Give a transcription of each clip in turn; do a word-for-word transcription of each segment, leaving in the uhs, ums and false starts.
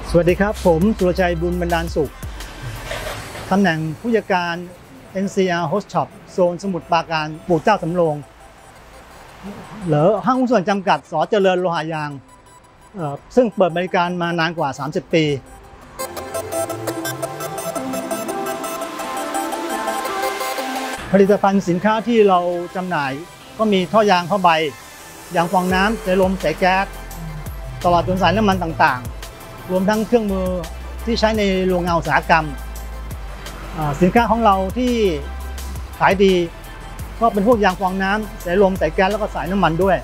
สวัสดีครับผมสุรชัยบุญบรรดาลสุขตำแหน่งผู้จัดการ เอ็น ซี อาร์ Host Shop โซนสมุทรปราการปู่เจ้าสำโรงหรือห้างหุ้นส่วนจำกัดส.เจริญโลหะยางซึ่งเปิดบริการมานานกว่าสามสิบปีผลิตภัณฑ์สินค้าที่เราจำหน่ายก็มีท่อยางผ้าใบยางฟองน้ำสายลมสายแก๊สตลอดจนสายน้ำมันต่างๆรวมทั้งเครื่องมือที่ใช้ในโรงงานอุตสาหกรรมสินค้าของเราที่ขายดีก็เป็นพวกยางฟองน้ำสายลมสายแก๊สแล้วก็สายน้ำมันด้วย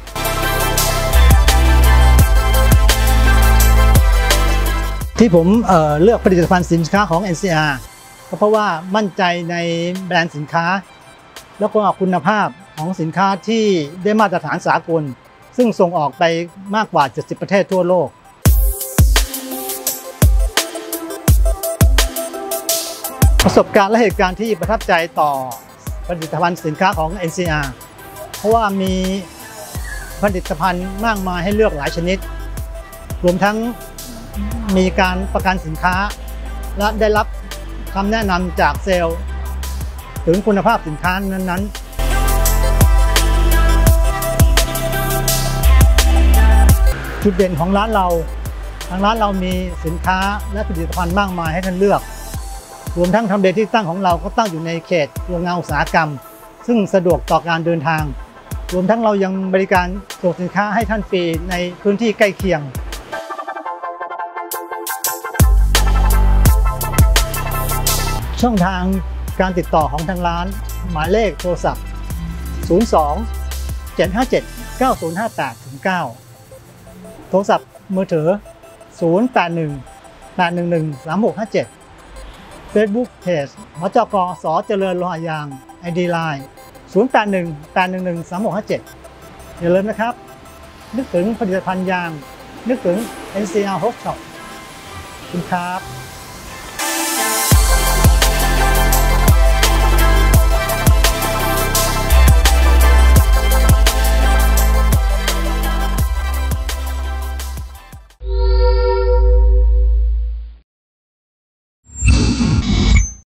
ที่ผม เอ่อ เลือกผลิตภัณฑ์สินค้าของ เอ็น ซี อาร์ ก็เพราะว่ามั่นใจในแบรนด์สินค้าแล้วก็คุณภาพของสินค้าที่ได้มาตรฐานสากลซึ่งส่งออกไปมากกว่าเจ็ดสิบประเทศทั่วโลกประสบการณ์และเหตุการณ์ที่ประทับใจต่อผลิตภัณฑ์สินค้าของ เอ็น ซี อาร์ เพราะว่ามีผลิตภัณฑ์มากมายให้เลือกหลายชนิดรวมทั้งมีการประกันสินค้าและได้รับคำแนะนำจากเซลล์ถึงคุณภาพสินค้านั้นๆจุดเด่นของร้านเราทางร้านเรามีสินค้าและผลิตภัณฑ์มากมายให้ท่านเลือกรวมทั้งทำเลที่ตั้งของเราก็ตั้งอยู่ในเขตโรงงานอุตสาหกรรมซึ่งสะดวกต่อการเดินทางรวมทั้งเรายังบริการส่งสินค้าให้ท่านฟรีในพื้นที่ใกล้เคียงช่องทางการติดต่อของทางร้านหมายเลขโทรศัพท์ ศูนย์ สอง เจ็ด ห้า เจ็ด เก้า ศูนย์ ห้า แปด เก้า โทรศัพท์มือถือ ศูนย์ แปด หนึ่ง แปด หนึ่ง หนึ่ง สาม หก ห้า เจ็ด Facebook Page หจก.ส.เจริญโลหะยาง ไอ ดี ไลน์ ศูนย์ แปด หนึ่ง แปด หนึ่ง หนึ่ง สาม หก ห้า เจ็ด อย่าลืมนะครับนึกถึงผลิตภัณฑ์ยางนึกถึง เอ็น ซี อาร์ Host Shop ขอบคุณครับ